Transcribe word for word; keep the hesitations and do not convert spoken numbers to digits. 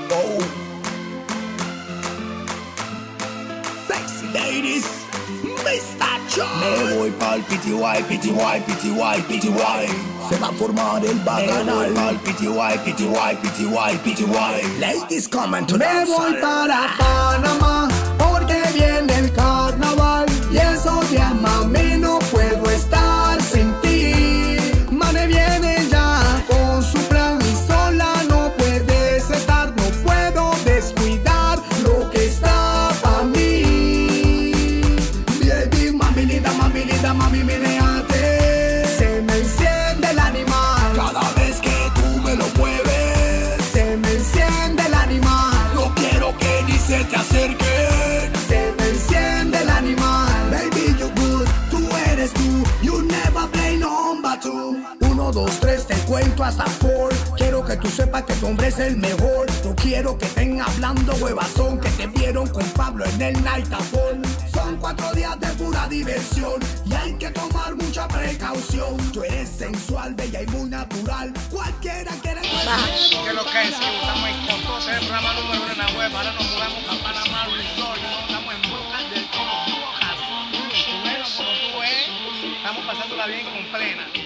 Oh. Sexy ladies, mister Joy. Me voy pa'l P T Y, P T Y, P T Y, P T Y. Se va a formar el bacanal. Me voy pa'l P T Y, P T Y, P T Y, P T Y. Ladies coming to Me voy para Panamá porque viene el carnaval y esos días, mami, no puedo estar sin ti. Mane viene ya con su plan y sola no puedes estar. No puedo descuidar lo que está para mí. Baby, mami linda, mami linda, mami meneate. Se me enciende el animal cada vez que tú me lo mueves. Se me enciende el animal. No quiero que ni se te acerque. Se me enciende el animal. Baby, you good, tú eres tú. You never play number two. Uno, dos, tres, te cuento hasta four. Quiero que tú sepas que tu hombre es el mejor. No quiero que estén hablando huevazón, que te vieron con Pablo en el Night Afon. Son cuatro días de pura diversión y hay que tomar mucha precaución. Tú eres sensual, bella y muy natural. Cualquiera quiere tu que lo que es, que estamos en con todo ese programa número uno en la web. Ahora nos mudamos a Panamá Resort. Estamos en Brocas del Toro, Brujas. Bueno, como tú ves, estamos pasándola bien con plena.